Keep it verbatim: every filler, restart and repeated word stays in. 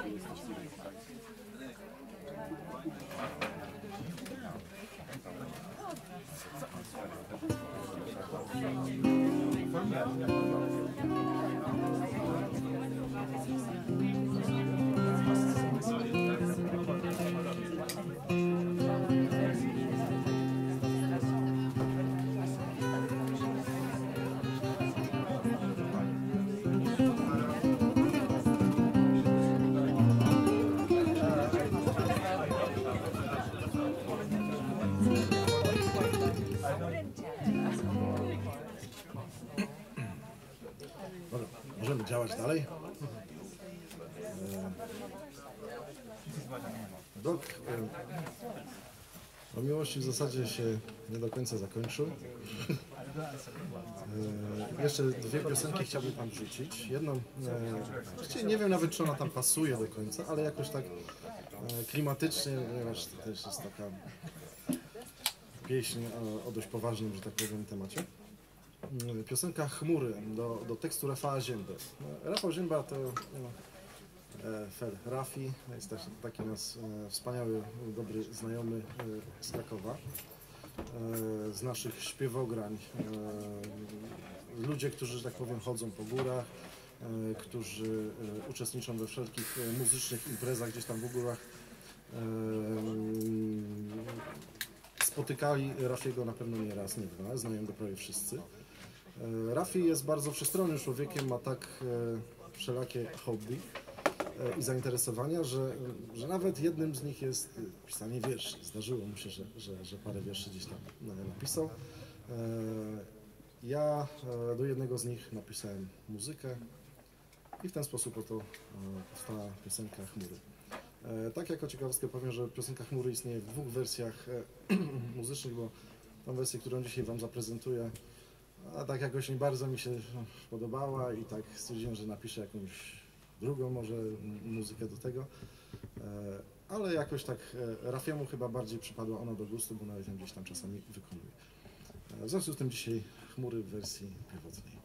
Dobra, możemy działać dalej. Dok o miłości w zasadzie się nie do końca zakończył. E, jeszcze dwie piosenki chciałbym tam wrzucić. Jedną, e, nie wiem nawet, czy ona tam pasuje do końca, ale jakoś tak e, klimatycznie, ponieważ to też jest taka pieśń o, o dość poważnym, że tak powiem, temacie. Piosenka Chmury do, do tekstu Rafała Zięby. Rafał Zięba to no, Fer Rafi, jest też taki nas e, wspaniały, dobry znajomy e, z Krakowa, e, z naszych śpiewograń. E, ludzie, którzy, że tak powiem, chodzą po górach, e, którzy e, uczestniczą we wszelkich e, muzycznych imprezach gdzieś tam w górach. E, spotykali Rafiego na pewno nie raz, nie dwa, znają go prawie wszyscy. E, Rafi jest bardzo wszechstronnym człowiekiem, ma tak e, wszelakie hobby i zainteresowania, że, że nawet jednym z nich jest pisanie wierszy. Zdarzyło mu się, że, że, że parę wierszy gdzieś tam napisał. Ja do jednego z nich napisałem muzykę i w ten sposób oto powstała piosenka Chmury. Tak jako ciekawostkę powiem, że piosenka Chmury istnieje w dwóch wersjach muzycznych, bo tą wersję, którą dzisiaj Wam zaprezentuję, a tak jakoś nie bardzo mi się podobała i tak stwierdziłem, że napiszę jakąś drugą może muzykę do tego, ale jakoś tak Rafiemu chyba bardziej przypadła ona do gustu, bo nawet ją gdzieś tam czasami wykonuje. W związku z tym dzisiaj Chmury w wersji pierwotnej.